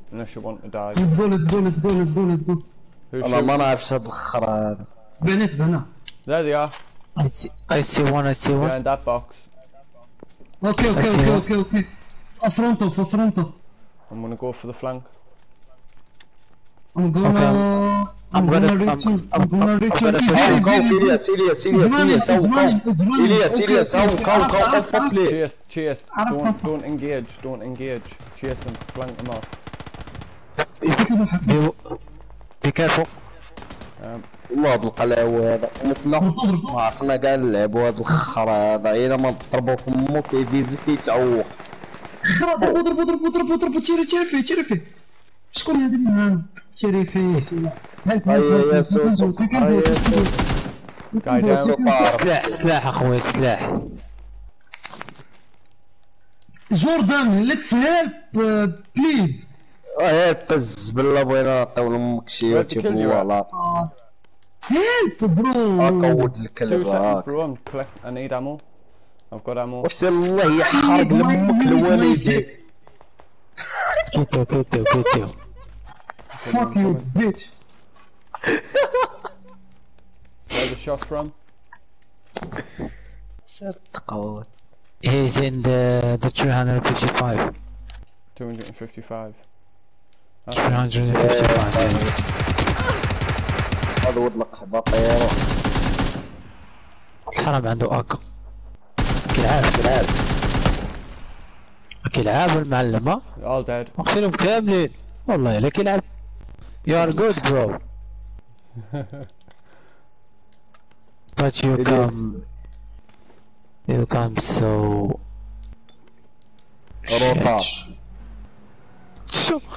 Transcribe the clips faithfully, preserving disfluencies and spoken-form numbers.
Unless you want to die. Let's go, let's go, let's go, let's go, let's go. والله ما نعرفش هاد الخرا هذا. تبعنا تبعنا. There they are. I see, I see one, I see one. Behind that box. Okay, okay, okay, okay, okay. A front of, a front of. I'm gonna go for the flank. I'm gonna... Okay. I'm gonna reach him. I'm gonna reach him. كاو كاو إلياس إلياس إلياس إلياس هاو كاو إلياس إلياس هاو كاو كاو فصلي. Chase, chase. Don't, don't engage, don't engage. Chase them, flank them off. Be careful. Um, والله هاد القلاوة هذا مثلا ما عرفنا كاع نلعبوا هاد الخرا هذا إلا ما نضربو فمو كيفيزي كيتعوق. خرا ضربو ضربو ضربو ضربو ضربو تيري تيري فيه تيري فيه. شكون هذا اللي معانا؟ تيري فيه. هيا يا سوسو هيا يا سوسو. guy down. سلاح سلاح اخويا سلاح. جوردان let's help please. اه بز بالله بغينا نعطيو لامك شي ولا help bro. اقود الكلب Two seconds هاك. bro, I'm collect. I need ammo. I've got ammo. واش الله يحرق لامك الوالدين. كيتو كيتو كيتو. Fuck you bitch. Where's the shot from? صدقوا. He's in the the three fifty-five. two fifty-five. three fifty-five. هذا ود لك طيارة. الحرام عنده اكا. كيلعب كيلعب. كيلعب المعلمة. All dead. اقتلهم كاملين. والله الا كيلعب. You are good bro. But you come, you come so روطا. شو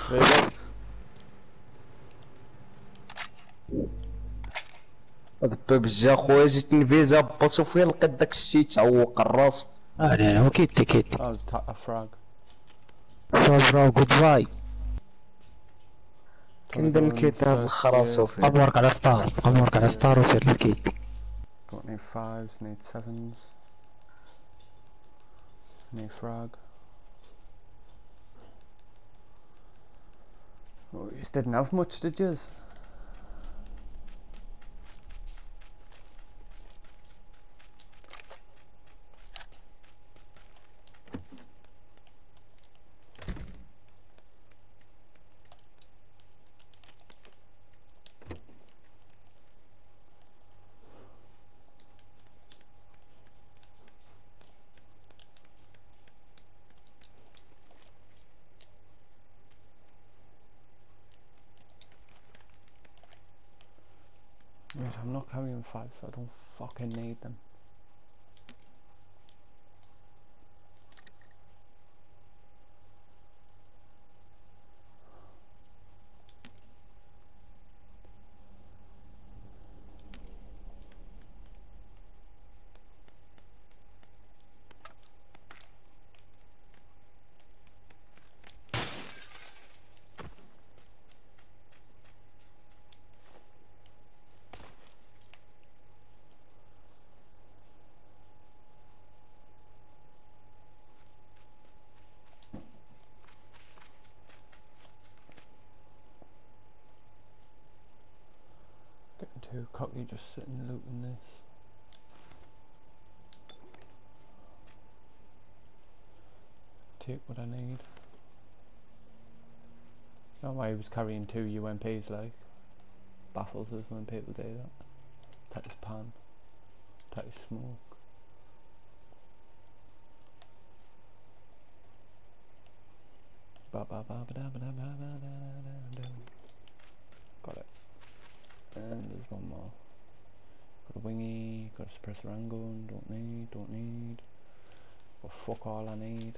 هذا ببجي اخويا جيت نفيزا باسو فين لقيت داك الشي تعوق الراس. اه لا لا كيتي كيتي. I'll tap a frag. So bro goodbye. كندم كيت هاد الخرا صوفي. امورك على ستار امورك على ستار وسير للكيت. Don't need fives, need sevens. Need frag. Oh, you just didn't have much, did you? Wait, I'm not carrying five, so I don't fucking need them. Getting too cocky just sitting looting this. Take what I need. Not why he was carrying two U M Ps like. Baffles us when people do that. Take his pan. Take his smoke. Ba ba ba ba da ba da ba ba da da da. Got it. And there's one more. Got a wingy, got a suppressor handgun, don't need, don't need. Well, fuck all I need.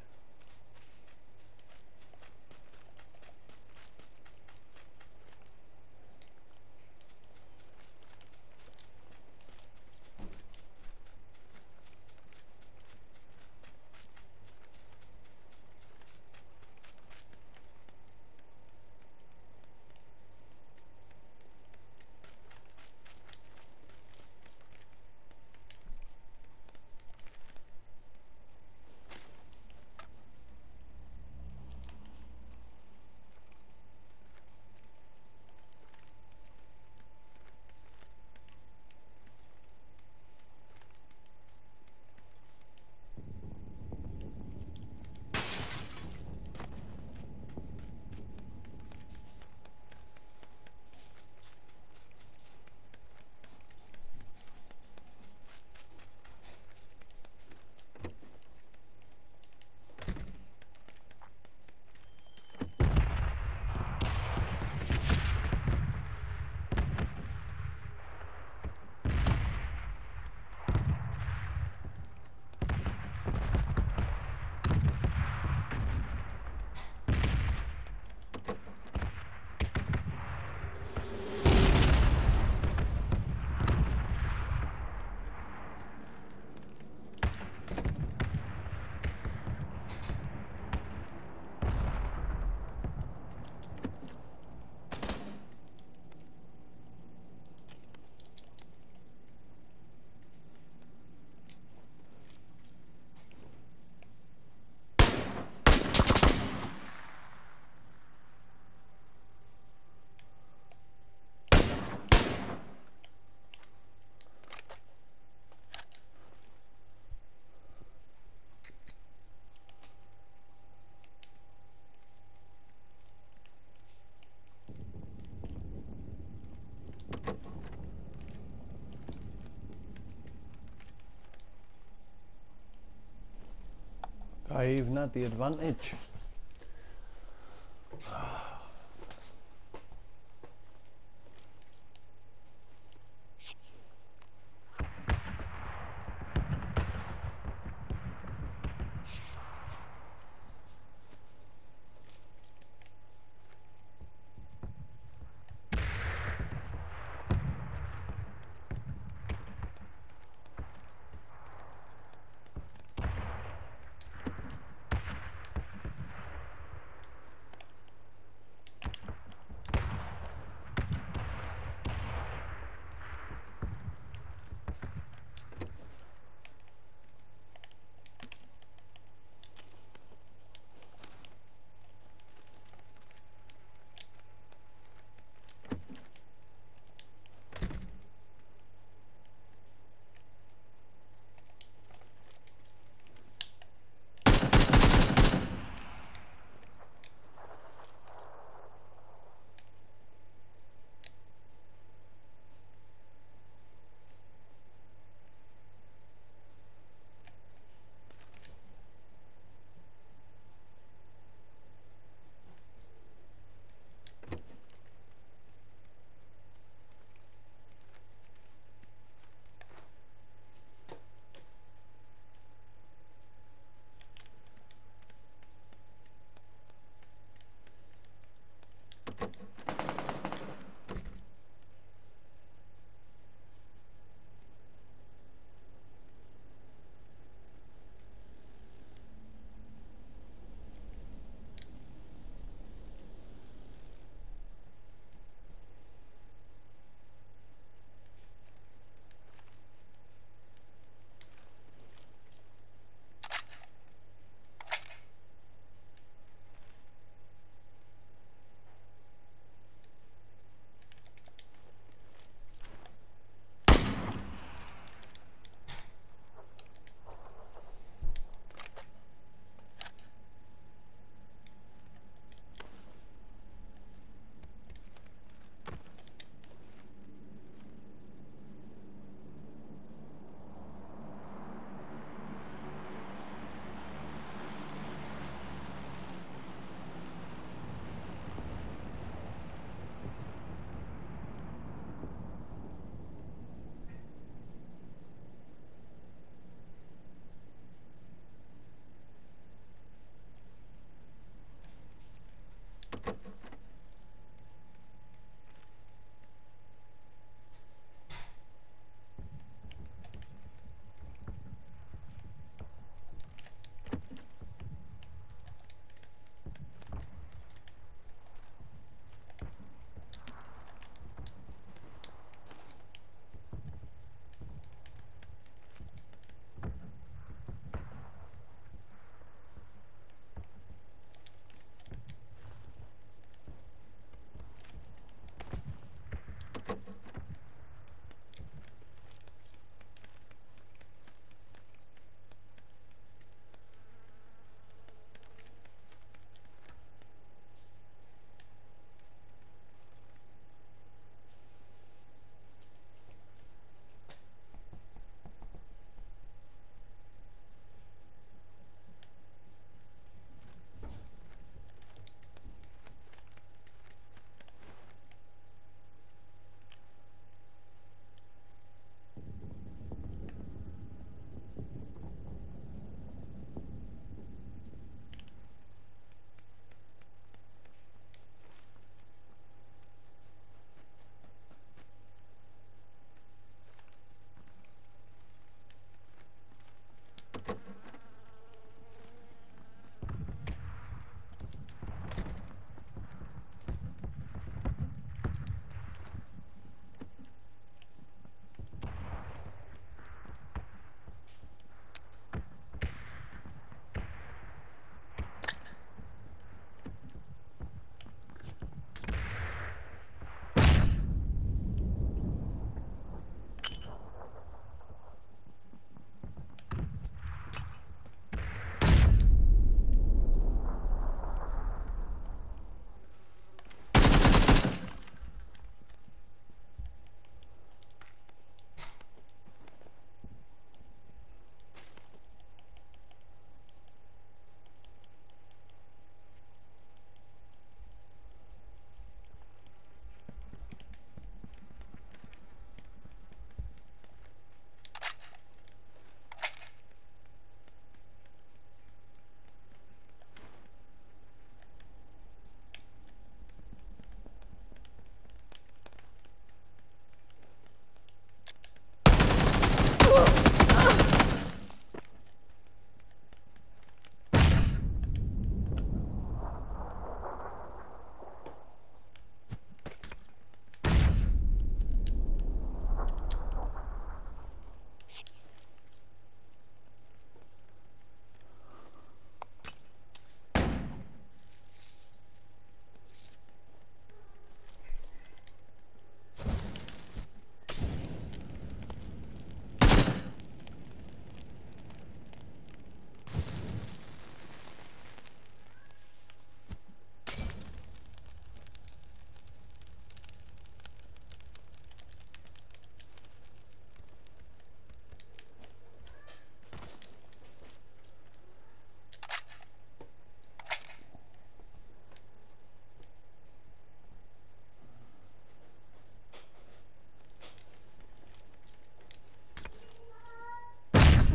I've not the advantage.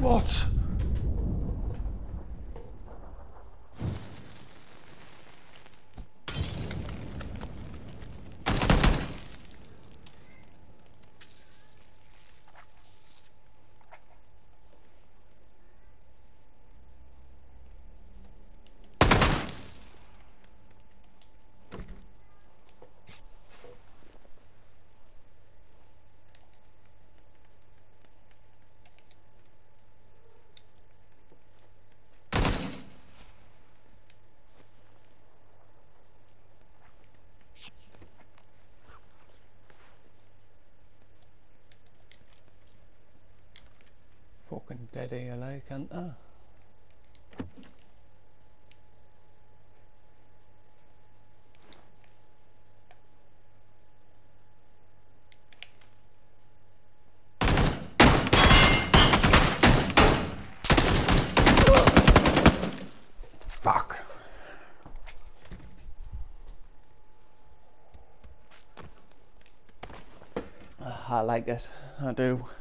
What? Fucking dead here like, can't I? Fuck. I like it, I do.